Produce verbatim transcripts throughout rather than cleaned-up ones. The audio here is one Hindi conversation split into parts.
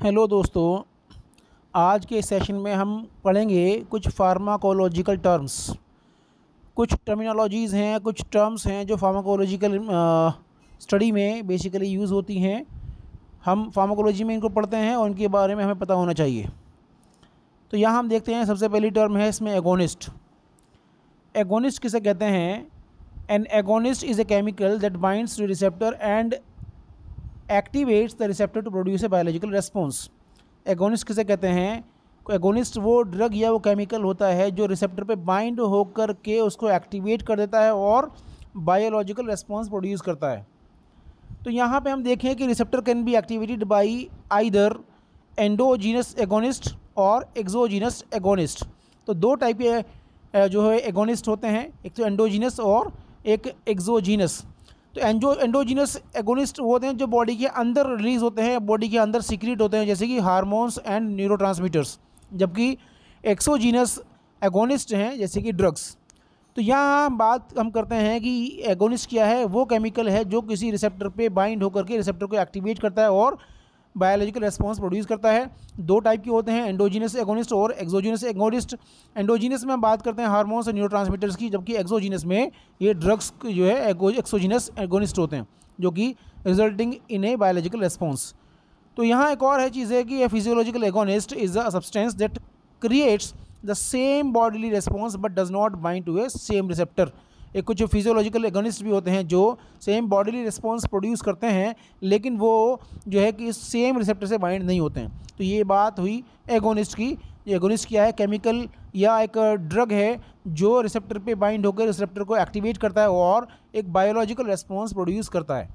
हेलो दोस्तों, आज के सेशन में हम पढ़ेंगे कुछ फार्माकोलॉजिकल टर्म्स। कुछ टर्मिनोलॉजीज़ हैं, कुछ टर्म्स हैं जो फार्माकोलॉजिकल स्टडी में बेसिकली यूज़ होती हैं। हम फार्माकोलॉजी में इनको पढ़ते हैं और उनके बारे में हमें पता होना चाहिए। तो यहाँ हम देखते हैं, सबसे पहली टर्म है इसमें एगोनिस्ट। एगोनिस्ट किसे कहते हैं? An agonist is a chemical that binds to receptor and activates the receptor to produce a biological response. Agonist किसे कहते हैं? एगोनिस्ट वो ड्रग या वो केमिकल होता है जो रिसेप्टर पे बाइंड होकर के उसको एक्टिवेट कर देता है और बायोलॉजिकल रेस्पॉन्स प्रोड्यूस करता है। तो यहाँ पे हम देखें कि receptor can be activated by either endogenous agonist और एक्सोजीनस एगोनिस्ट। तो दो टाइप के जो है एगोनिस्ट होते हैं, एक तो एंडोजीनस और एक एक्सोजीनस। तो एंडो एंडोजीनस एगोनिस्ट वो होते हैं जो बॉडी के अंदर रिलीज होते हैं, बॉडी के अंदर सीक्रेट होते हैं, जैसे कि हार्मोन्स एंड न्यूरोट्रांसमीटर्स। जबकि एक्सोजीनस एगोनिस्ट हैं जैसे कि ड्रग्स। तो यहाँ बात हम करते हैं कि एगोनिस्ट क्या है। वो केमिकल है जो किसी रिसेप्टर पे बाइंड होकर के रिसेप्टर को एक्टिवेट करता है और बायोलॉजिकल रेस्पॉन्स प्रोड्यूस करता है। दो टाइप के होते हैं, एंडोजीनस एगोनिस्ट और एक्सोजीनस एगोनिस्ट। एंडोजीनस में हम बात करते हैं हार्मोन्स और न्यूरोट्रांसमीटर्स की, जबकि एक्सोजीनस में ये ड्रग्स जो है एक्सोजीनस एगोनिस्ट होते हैं जो कि resulting in a biological response. तो यहाँ एक और है चीज़ है कि a physiological agonist is a substance that creates the same bodily response but does not bind to a same receptor. एक कुछ फिजियोलॉजिकल एगोनिस्ट भी होते हैं जो सेम बॉडीली रिस्पॉन्स प्रोड्यूस करते हैं, लेकिन वो जो है कि सेम रिसेप्टर से बाइंड नहीं होते हैं। तो ये बात हुई एगोनिस्ट की। एगोनिस्ट क्या है? केमिकल या एक ड्रग है जो रिसेप्टर पे बाइंड होकर रिसेप्टर को एक्टिवेट करता है और एक बायोलॉजिकल रेस्पॉन्स प्रोड्यूस करता है।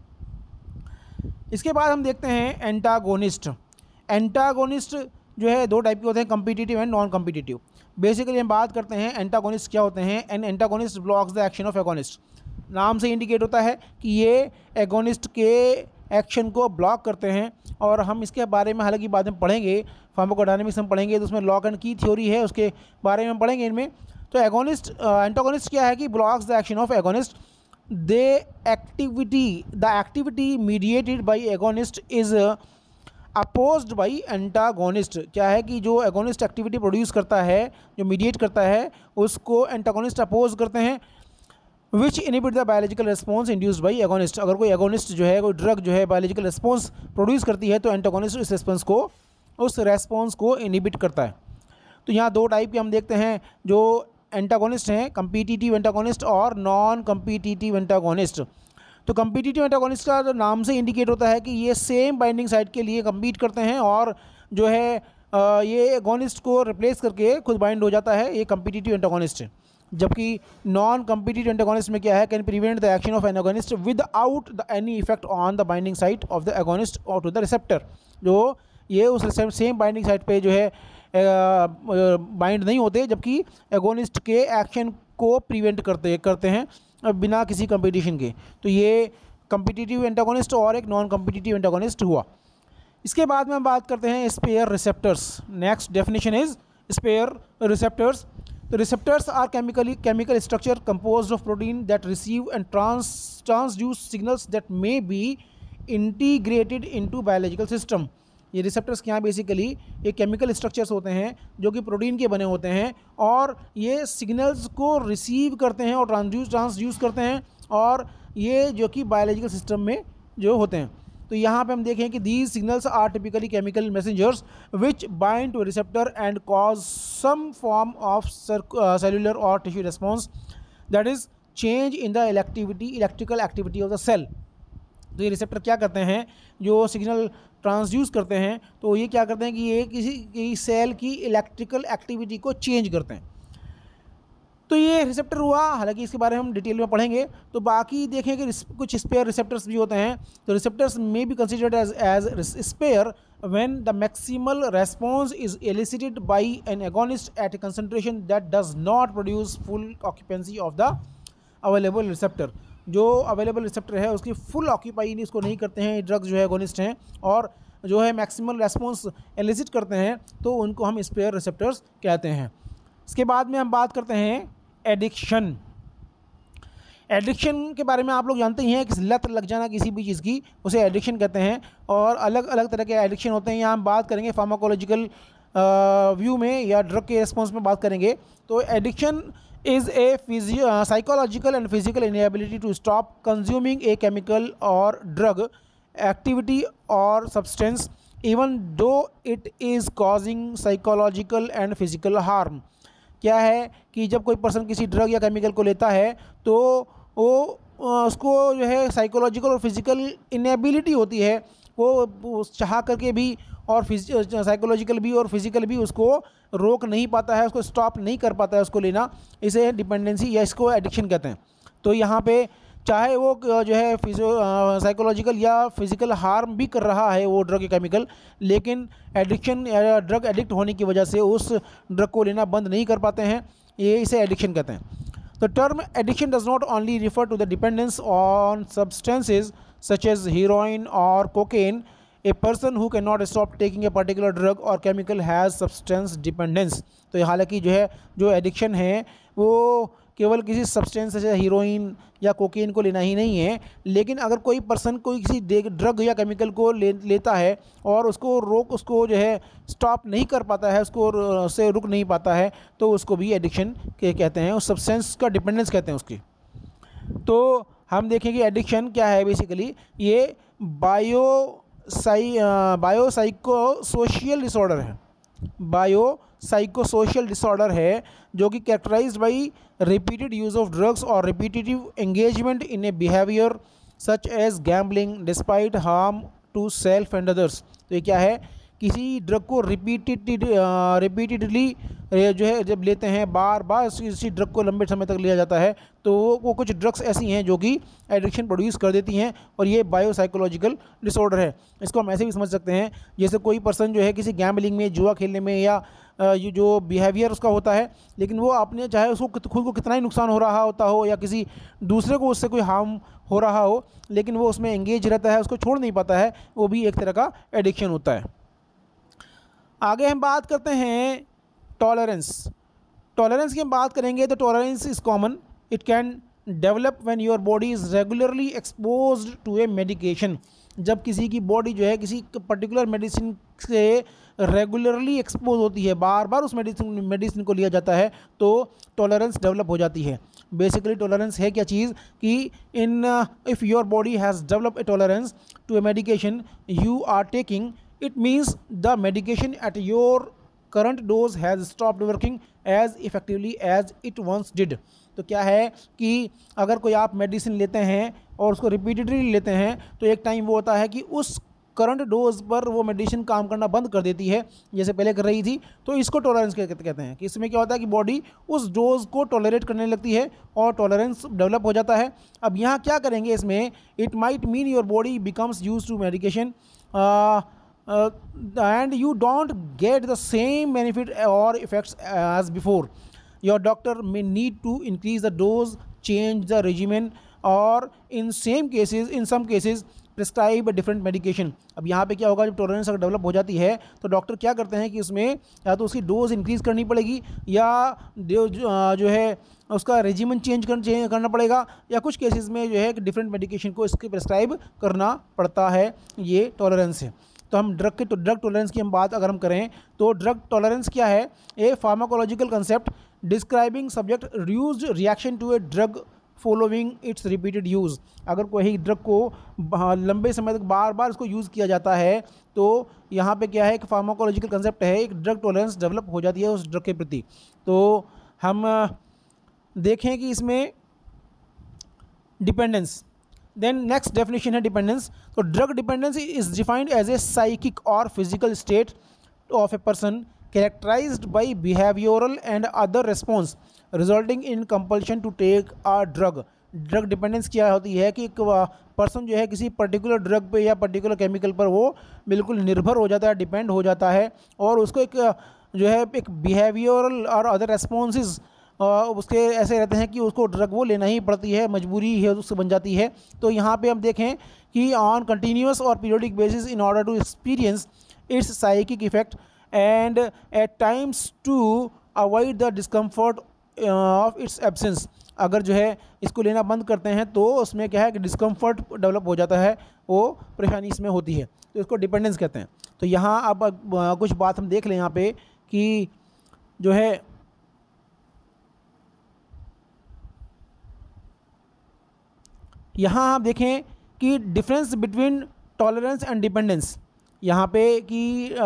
इसके बाद हम देखते हैं एंटागोनिस्ट। एंटागोनिस्ट जो है दो टाइप के होते हैं, competitive and non competitive. Basically हम बात करते हैं एंटागोनिस्ट क्या होते हैं। An antagonist blocks the action of agonist. नाम से इंडिकेट होता है कि ये एगोनिस्ट के एक्शन को ब्लॉक करते हैं। और हम इसके बारे में हालांकि बाद में पढ़ेंगे, फार्माकोडायनामिक्स हम पढ़ेंगे तो उसमें लॉक एंड की थ्योरी है, उसके बारे में हम पढ़ेंगे इनमें। तो एगोनिस्ट एंटागोनिस्ट क्या है कि blocks the action of agonist. The activity the activity mediated by agonist is opposed by antagonist. क्या है कि जो एगोनिस्ट एक्टिविटी प्रोड्यूस करता है, जो मीडिएट करता है, उसको एंटागोनिस्ट अपोज करते हैं। Which inhibit the biological response induced by agonist. अगर कोई एगोनिस्ट जो है, कोई ड्रग जो है बायोलॉजिकल रेस्पॉन्स प्रोड्यूस करती है तो एंटागोनिस्ट उस रेस्पॉन्स को उस रेस्पॉन्स को इनिबिट करता है। तो यहाँ दो टाइप के हम देखते हैं जो एंटागोनिस्ट हैं, कम्पिटिटिव एंटागोनिस्ट और नॉन कम्पिटिटिव एंटागोनिस्ट। तो कम्पिटिटिव एंटागोनिस्ट का तो नाम से इंडिकेट होता है कि ये सेम बाइंडिंग साइट के लिए कम्पीट करते हैं और जो है आ, ये एगोनिस्ट को रिप्लेस करके खुद बाइंड हो जाता है, ये कम्पिटिटिव एंटागोनिस्ट है। जबकि नॉन कम्पिटिटिव एंटागोनिस्ट में क्या है? Can prevent the action of an agonist without the any effect on the binding site of the agonist और टू द रिसेप्टर। जो ये उस सेम बाइंडिंग साइट पे जो है बाइंड नहीं होते, जबकि एगोनिस्ट के एक्शन को प्रिवेंट करते करते हैं बिना किसी कंपटीशन के। तो ये कम्पिटिटिव एंटागोनिस्ट और एक नॉन कम्पिटिटिव एंटागोनिस्ट हुआ। इसके बाद में हम बात करते हैं spare receptors. Next definition is spare receptors. तो receptors are chemically chemical structure composed of protein that receive and trans transduce signals that may be integrated into biological system. ये रिसेप्टर्स क्या बेसिकली ये केमिकल स्ट्रक्चर्स होते हैं जो कि प्रोटीन के बने होते हैं और ये सिग्नल्स को रिसीव करते हैं और ट्रांसड्यूस ट्रांसड्यूस करते हैं और ये जो कि बायोलॉजिकल सिस्टम में जो होते हैं। तो यहाँ पे हम देखें कि these signals are typically chemical messengers which bind to receptor and cause some form of cellular और tissue response that is change in the electivity electrical activity of the cell. तो ये रिसेप्टर क्या करते हैं? जो सिग्नल ट्रांसड्यूस करते हैं तो ये क्या करते हैं कि ये किसी की सेल की इलेक्ट्रिकल एक्टिविटी को चेंज करते हैं। तो ये रिसेप्टर हुआ, हालांकि इसके बारे में हम डिटेल में पढ़ेंगे। तो बाकी देखें कि कुछ स्पेयर रिसेप्टर्स भी होते हैं। तो receptors may be considered as as spare when the maximal response is elicited by an agonist at a concentration that does not produce full occupancy of the available receptor. जो अवेलेबल रिसेप्टर है उसकी फुल ऑक्यूपाई इसको नहीं करते हैं ड्रग्स जो है एगोनिस्ट हैं और जो है मैक्सिमल रेस्पॉन्स एलिसिट करते हैं, तो उनको हम स्पेयर रिसेप्टर्स कहते हैं। इसके बाद में हम बात करते हैं एडिक्शन। एडिक्शन के बारे में आप लोग जानते ही हैं कि लत लग जाना किसी भी चीज़ की, उसे एडिक्शन कहते हैं। और अलग अलग तरह के एडिक्शन होते हैं। यहाँ हम बात करेंगे फार्माकोलॉजिकल व्यू में या ड्रग के रिस्पॉन्स में बात करेंगे। तो addiction is a psychological and physical inability to stop consuming a chemical और ड्रग एक्टिविटी और substance even though it is causing psychological and physical harm. क्या है कि जब कोई पर्सन किसी ड्रग या केमिकल को लेता है तो वो उसको जो है साइकोलॉजिकल और फिजिकल इनएबिलिटी होती है, वो चाह करके भी और साइकोलॉजिकल भी और फिजिकल भी उसको रोक नहीं पाता है, उसको स्टॉप नहीं कर पाता है उसको लेना। इसे डिपेंडेंसी या इसको एडिक्शन कहते हैं। तो यहाँ पे चाहे वो जो है फिजियो साइकोलॉजिकल या फिज़िकल हार्म भी कर रहा है वो ड्रग या केमिकल, लेकिन एडिक्शन या ड्रग एडिक्ट होने की वजह से उस ड्रग को लेना बंद नहीं कर पाते हैं, ये इसे एडिक्शन कहते हैं। तो term addiction does not only refer to the dependence on substances such as heroin और cocaine. A person who can not stop taking a particular drug और केमिकल हैज़ सब्सटेंस डिपेंडेंस। तो हालांकि जो है जो एडिक्शन है वो केवल किसी सब्सटेंस जैसे हीरोइन या कोकीन को लेना ही नहीं है, लेकिन अगर कोई पर्सन कोई किसी ड्रग या केमिकल को ले लेता है और उसको रोक उसको जो है स्टॉप नहीं कर पाता है, उसको से रुक नहीं पाता है, तो उसको भी एडिक्शन के कहते हैं, उस सब्सटेंस का डिपेंडेंस कहते हैं उसकी। तो हम देखेंगे एडिक्शन क्या है। बेसिकली ये बायो साई बायो साइको सोशियल डिसऑर्डर है, बायो साइको सोशल डिसऑर्डर है जो कि characterized by repeated use of drugs और repetitive engagement in a behaviour such as gambling despite harm to self and others. तो ये क्या है, किसी ड्रग को रिपीटेड रिपीटेडली जो है जब लेते हैं, बार बार किसी ड्रग को लंबे समय तक लिया जाता है, तो वो कुछ ड्रग्स ऐसी हैं जो कि एडिक्शन प्रोड्यूस कर देती हैं, और ये बायोसाइकोलॉजिकल डिसऑर्डर है। इसको हम ऐसे भी समझ सकते हैं जैसे कोई पर्सन जो है किसी गैम्बलिंग में, जुआ खेलने में, या ये जो बिहेवियर उसका होता है, लेकिन वो आपने चाहे उसको खुद को कितना ही नुकसान हो रहा होता हो या किसी दूसरे को उससे कोई हार्म हो रहा हो, लेकिन वो उसमें एंगेज रहता है, उसको छोड़ नहीं पाता है, वो भी एक तरह का एडिक्शन होता है। आगे हम बात करते हैं टॉलरेंस। टॉलरेंस की हम बात करेंगे तो tolerance is common, it can develop when your body is regularly exposed to a medication. जब किसी की बॉडी जो है किसी पर्टिकुलर मेडिसिन से रेगुलरली एक्सपोज होती है, बार बार उस मेडिसिन मेडिसिन को लिया जाता है, तो टॉलरेंस डेवलप हो जाती है। बेसिकली टॉलरेंस है क्या चीज़ कि in if your body has develop a tolerance to a medication you are taking, it means the medication at your current dose has stopped working as effectively as it once did। तो क्या है कि अगर कोई आप मेडिसिन लेते हैं और उसको रिपीटेडली लेते हैं, तो एक टाइम वो होता है कि उस करंट डोज पर वो मेडिसिन काम करना बंद कर देती है जैसे पहले कर रही थी। तो इसको टॉलरेंस कहते हैं कि इसमें क्या होता है कि बॉडी उस डोज को टॉलरेट करने लगती है और टॉलरेंस डेवलप हो जाता है। अब यहाँ क्या करेंगे इसमें, it might mean your body becomes use to medication Uh, and you don't get the same benefit or effects as before. Your doctor may need to increase the dose, change the regimen, or in same cases in some cases prescribe different medication. अब यहाँ पे क्या होगा, जब टॉलरेंस अगर डेवलप हो जाती है तो डॉक्टर क्या करते हैं कि उसमें या तो उसकी डोज इंक्रीज़ करनी पड़ेगी या जो है उसका रेजिमेंट चेंज कर चेंज करना पड़ेगा, या कुछ केसेस में जो है कि डिफरेंट मेडिकेशन को इसके प्रिस्क्राइब करना पड़ता है। ये टॉलरेंस है। तो हम ड्रग के तो ड्रग टॉलरेंस की हम बात अगर हम करें तो ड्रग टॉलरेंस क्या है, a pharmacological concept describing subject reduced reaction to a drug following its repeated use. अगर कोई ड्रग को लंबे समय तक बार बार इसको यूज़ किया जाता है तो यहाँ पे क्या है, एक फार्माकोलॉजिकल कंसेप्ट है, एक ड्रग टॉलरेंस डेवलप हो जाती है उस ड्रग के प्रति। तो हम देखें कि इसमें डिपेंडेंस, देन नेक्स्ट डेफिनेशन है डिपेंडेंस। तो drug dependence is defined as a psychic और physical state of a person characterized by behavioral and other response resulting in compulsion to take a drug। Drug dependence क्या होती है कि एक पर्सन जो है किसी पर्टिकुलर ड्रग पे या पर्टिकुलर केमिकल पर वो बिल्कुल निर्भर हो जाता है, डिपेंड हो जाता है, और उसको एक जो है एक बिहेवियरल और अदर रेस्पॉन्सेज उसके ऐसे रहते हैं कि उसको ड्रग वो लेना ही पड़ती है, मजबूरी है उससे बन जाती है। तो यहाँ पे हम देखें कि ऑन कंटिन्यूस और periodic basis in order to experience its psychic effect and at times to avoid the discomfort of its absence, अगर जो है इसको लेना बंद करते हैं तो उसमें क्या है कि डिस्कम्फर्ट डेवलप हो जाता है, वो परेशानी इसमें होती है, तो इसको डिपेंडेंस कहते हैं। तो यहाँ अब अब कुछ बात हम देख लें यहाँ पे कि जो है यहाँ आप देखें कि difference between tolerance and dependence, यहाँ पे कि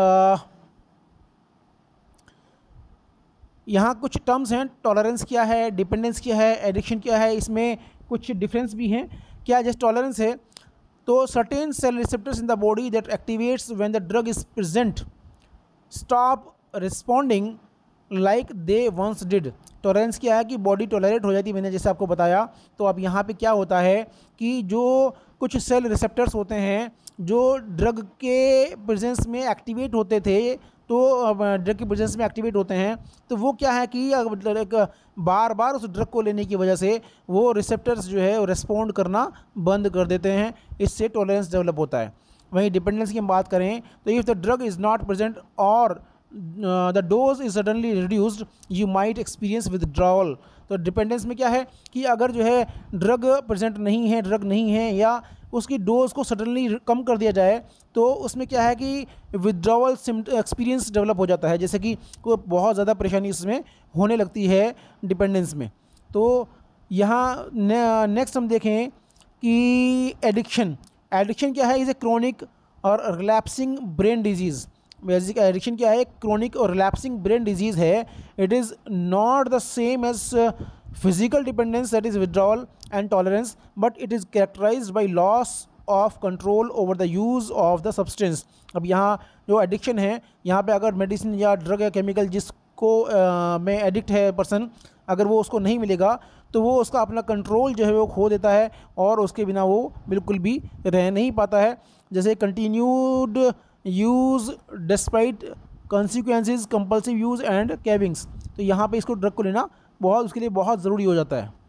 यहाँ कुछ टर्म्स हैं, टॉलरेंस क्या है, डिपेंडेंस क्या है, एडिक्शन क्या है, इसमें कुछ डिफरेंस भी हैं। क्या जैसे टॉलरेंस है तो certain cell receptors in the body that activates when the drug is present stop responding like they once did. Tolerance क्या है कि बॉडी टॉलरेट हो जाती है, मैंने जैसे आपको बताया। तो अब यहाँ पे क्या होता है कि जो कुछ सेल रिसेप्टर्स होते हैं जो ड्रग के प्रेजेंस में एक्टिवेट होते थे, तो ड्रग के प्रेजेंस में एक्टिवेट होते हैं, तो वो क्या है कि एक बार बार उस ड्रग को लेने की वजह से वो रिसेप्टर्स जो है रिस्पॉन्ड करना बंद कर देते हैं, इससे टॉलरेंस डेवलप होता है। वहीं डिपेंडेंस की हम बात करें तो if the drug is not present और the dose is suddenly reduced you might experience withdrawal. तो डिपेंडेंस में क्या है कि अगर जो है ड्रग प्रेजेंट नहीं है, ड्रग नहीं है, या उसकी डोज को सडनली कम कर दिया जाए, तो उसमें क्या है कि विदड्रॉवल एक्सपीरियंस डेवलप हो जाता है, जैसे कि कोई बहुत ज़्यादा परेशानी इसमें होने लगती है डिपेंडेंस में। तो यहाँ ने, नेक्स्ट हम देखें कि एडिक्शन। एडिक्शन क्या है, इज़ ए क्रोनिक और relapsing brain disease. Basic addiction क्या है, क्रोनिक और रिलैप्सिंग ब्रेन डिजीज़ है। It is not the same as physical dependence that is withdrawal and tolerance, but it is characterized by loss of control over the use of the substance. अब यहाँ जो एडिक्शन है, यहाँ पे अगर मेडिसिन या ड्रग या केमिकल जिसको uh, में एडिक्ट है पर्सन, अगर वो उसको नहीं मिलेगा तो वो उसका अपना कंट्रोल जो है वो खो देता है और उसके बिना वो बिल्कुल भी रह नहीं पाता है। जैसे continued use despite consequences, compulsive use and cravings. तो यहाँ पे इसको ड्रग को लेना बहुत उसके लिए बहुत ज़रूरी हो जाता है।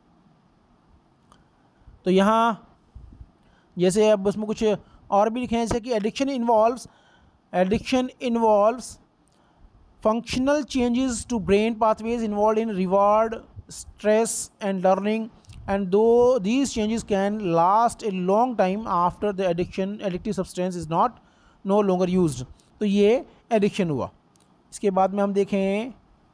तो यहाँ जैसे अब उसमें कुछ और भी लिखे हैं, जैसे कि addiction involves addiction involves functional changes to brain pathways involve in reward, stress and learning, and though these changes can last a long time after the addiction addictive substance is not no longer used। तो ये एडिक्शन हुआ। इसके बाद में हम देखें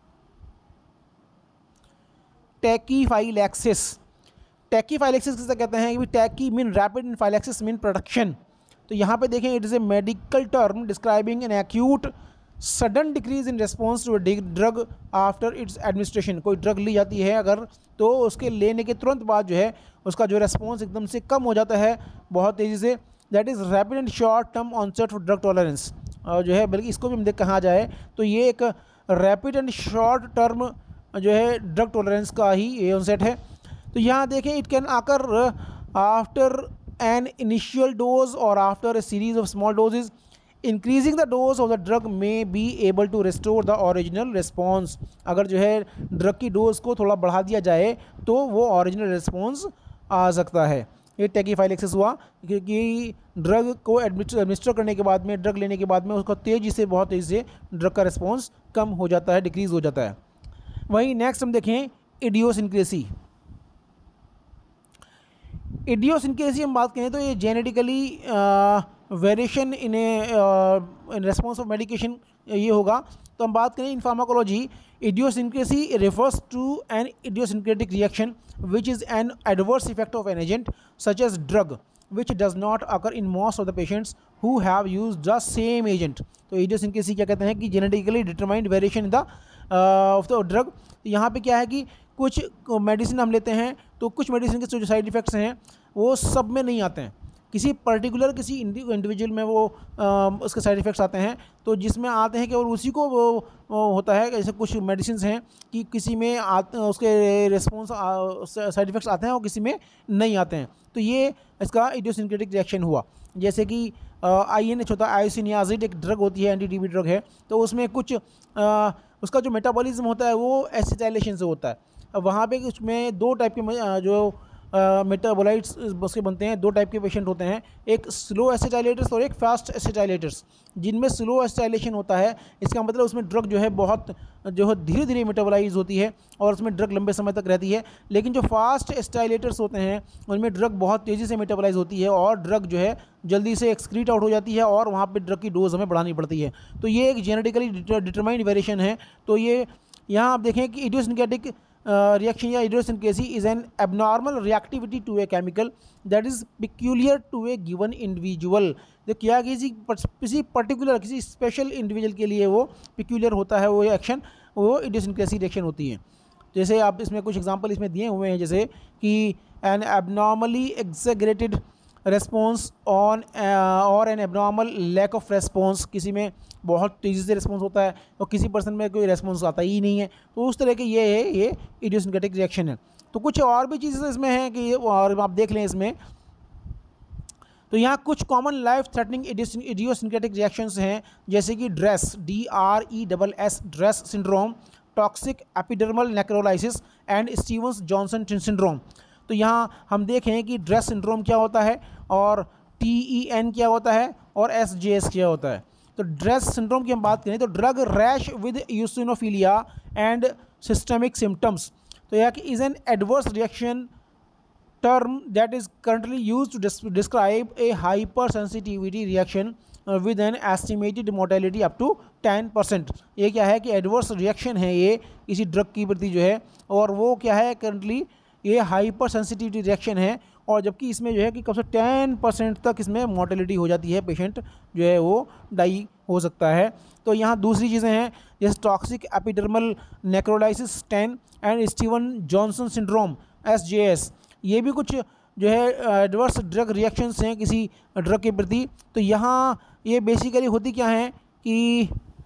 टैकीफाइलैक्सिस। टैकीफाइलैक्सिस किसे कहते हैं कि tachy mean rapid and phylaxis mean production. तो यहाँ पे देखें it is a medical term describing an acute sudden decrease in response to drug after its administration. कोई ड्रग ली जाती है अगर, तो उसके लेने के तुरंत बाद जो है उसका जो रेस्पॉन्स एकदम से कम हो जाता है बहुत तेज़ी से। That is rapid and short term onset for drug tolerance. और जो है बल्कि इसको भी हम देख कहा जाए तो ये एक रैपिड एंड शॉर्ट टर्म जो है ड्रग टॉलरेंस का ही ये ऑनसेट है। तो यहाँ देखें it can occur after an initial dose और after a series of small doses. Increasing the dose of the drug may be able to restore the original response. अगर जो है ड्रग की डोज को थोड़ा बढ़ा दिया जाए तो वो ओरिजिनल रिस्पॉन्स आ सकता है। ये टैकीफाइलैक्सिस हुआ क्योंकि ड्रग को एडमिनिस्टर करने के बाद में, ड्रग लेने के बाद में उसका तेज़ी से बहुत तेज़ी से ड्रग का रिस्पॉन्स कम हो जाता है, डिक्रीज़ हो जाता है। वहीं नेक्स्ट हम देखें इडियोसिंक्रेसी। इडियोसिंक्रेसी हम बात करें तो ये genetically variation in in response of medication ये होगा। तो हम बात करें in pharmacology, idiosyncrasy refers to an idiosyncratic reaction which is an adverse effect of an agent such as drug which does not occur in most of the patients who have used the same agent। तो idiosyncrasy क्या कहते हैं कि genetically determined variation in the uh, of the drug। यहाँ पे क्या है कि कुछ मेडिसिन हम लेते हैं तो कुछ मेडिसिन के जो साइड इफ़ेक्ट्स हैं वो सब में नहीं आते हैं, किसी पर्टिकुलर किसी इंडिविजुअल में वो आ, उसके साइड इफ़ेक्ट्स आते हैं। तो जिसमें आते हैं कि और उसी को वो, वो होता है, जैसे कुछ मेडिसिन हैं कि किसी में आते उसके रिस्पॉन्स साइड इफ़ेक्ट्स आते हैं और किसी में नहीं आते हैं। तो ये इसका इडियोसिंक्रेटिक रिएक्शन हुआ। जैसे कि आई एन एच होता है, आयोसिनियाज़िड एक ड्रग होती है, एंटी टी बी ड्रग है। तो उसमें कुछ आ, उसका जो मेटाबॉलिज्म होता है वो एसिटाइलेशन से होता है। अब वहाँ पे उसमें दो टाइप के जो मेटाबोलाइट्स उसके बनते हैं। दो टाइप के पेशेंट होते हैं, एक स्लो एसिटाइलेटर्स और एक फास्ट एसिटाइलेटर्स। जिनमें स्लो एसिटाइलेशन होता है, इसका मतलब उसमें ड्रग जो है बहुत जो है धीरे धीरे मेटाबोलाइज होती है और उसमें ड्रग लंबे समय तक रहती है। लेकिन जो फास्ट एसिटाइलेटर्स होते हैं उनमें ड्रग बहुत तेज़ी से मेटाबोलाइज होती है और ड्रग जो है जल्दी से एक्सक्रीट आउट हो जाती है और वहाँ पे ड्रग की डोज हमें बढ़ानी पड़ती है। तो ये एक जेनेटिकली डिटरमाइंड वेरिएशन है। तो ये यहाँ आप देखें कि इडियोसिंक्रेटिक रिएक्शन या idiosyncrasy is an abnormal reactivity to a chemical that is peculiar to a given individual. जो क्या किसी किसी पर्टिकुलर किसी स्पेशल इंडिविजुअल के लिए वो पिक्यूलियर होता है वो एक्शन, वो इडियोसिंक्रेसी रिएक्शन होती है। जैसे आप इसमें कुछ एग्जांपल इसमें दिए हुए हैं, जैसे कि an abnormally exaggerated response on और an abnormal lack of response, किसी में बहुत तेज़ी से रिस्पॉन्स होता है और किसी पर्सन में कोई रेस्पॉन्स आता ही नहीं है। तो उस तरह के ये है ये इडियोसिंक्रेटिक रिएक्शन है। तो कुछ और भी चीज़ें इसमें हैं कि और आप देख लें इसमें। तो यहाँ कुछ common life threatening idiosyncratic reactions हैं, जैसे कि DRESS D R E double S DRESS syndrome, toxic epidermal necrolysis and Stevens Johnson syndrome. तो यहाँ हम देखें कि ड्रेस सिंड्रोम क्या होता है और टी ई एन क्या होता है और एस जे एस क्या होता है। तो ड्रेस सिंड्रोम की हम बात करें तो drug rash with eosinophilia and systemic symptoms. तो यह कि is an adverse reaction term that is currently use to describe a hyper sensitivity reaction with an estimated mortality up to ten percent. ये क्या है कि एडवर्स रिएक्शन है ये किसी ड्रग की प्रति जो है, और वो क्या है करंटली ये हाइपर सेंसिटिविटी रिएक्शन है, और जबकि इसमें जो है कि कम से टेन परसेंट तक इसमें मोर्टेलिटी हो जाती है, पेशेंट जो है वो डाई हो सकता है। तो यहाँ दूसरी चीज़ें हैं जैसे toxic epidermal necrolysis TEN and Steven Johnson syndrome S J S. ये भी कुछ जो है एडवर्स ड्रग रिएक्शंस हैं किसी ड्रग के प्रति। तो यहाँ ये बेसिकली होती क्या है कि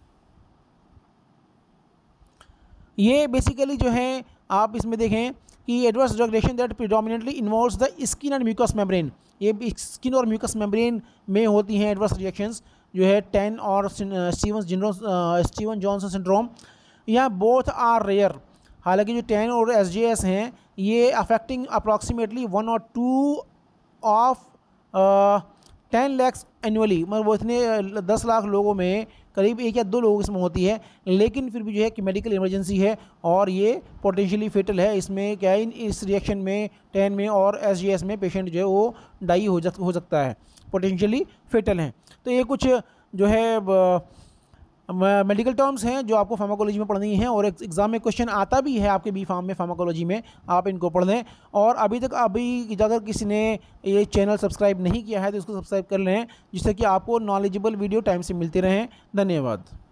ये बेसिकली जो है आप इसमें देखें कि adverse drug reaction that predominantly involves the skin and mucus membrane, ये स्किन और म्यूकस मेम्ब्रेन में होती हैं एडवर्स रिएक्शंस जो है टेन और स्टीवन स्टीवन जॉनसन सिंड्रोम। यहाँ बोथ आर रेयर, हालांकि जो टेन और एस जे एस हैं ये अफेक्टिंग अप्रॉक्सीमेटली वन और two of ten lakhs annually, मतलब वो इतने दस लाख लोगों में करीब एक या दो लोगों इसमें होती है। लेकिन फिर भी जो है कि मेडिकल इमरजेंसी है और ये पोटेंशियली फेटल है। इसमें क्या है इस रिएक्शन में टेन में और एस जी एस में पेशेंट जो है वो डाई हो जा हो सकता है, पोटेंशियली फेटल हैं। तो ये कुछ जो है मेडिकल टर्म्स हैं जो आपको फार्माकोलॉजी में पढ़नी है, और एग्ज़ाम में क्वेश्चन आता भी है आपके बी फार्म में फार्माकोलॉजी में, आप इनको पढ़ लें। और अभी तक अभी अगर किसी ने ये चैनल सब्सक्राइब नहीं किया है तो इसको सब्सक्राइब कर लें, जिससे कि आपको नॉलेजेबल वीडियो टाइम से मिलते रहें। धन्यवाद।